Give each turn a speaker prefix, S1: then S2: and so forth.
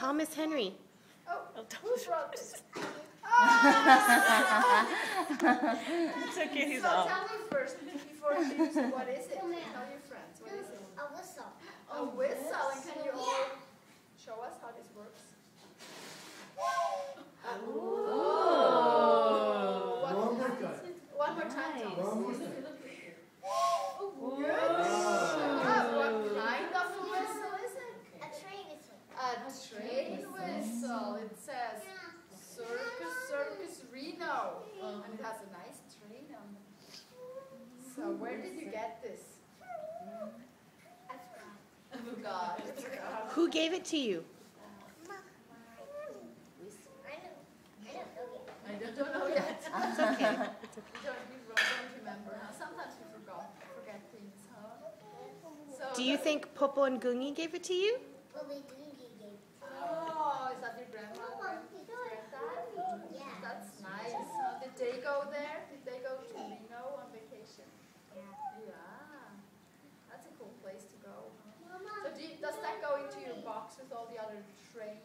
S1: Thomas Henry.
S2: Oh, who brought this?
S1: It's okay, he's
S2: So
S1: off.
S2: tell me first, before you use it, what is it? Tell your friends, what is it?
S3: A whistle.
S2: A whistle, and can you all show us how this works? One more time, Thomas. Good. What kind of a whistle is it?
S3: A train whistle.
S2: A train whistle. It says Circus, Circus Reno. And it has a nice train on it. So where did you get this? I forgot.
S1: Who gave it to you?
S2: I don't know yet.
S1: It's okay.
S2: You don't remember. Huh? Sometimes we forget things, huh? So
S1: Do you think Popo and Gungi gave it to you?
S2: Oh, is that your grandma? Granddad?
S3: Yeah.
S2: That's nice. Huh? Did they go there? Did they go to Reno on vacation? Yeah. That's a cool place to go. Huh? So does that go into your box with all the other train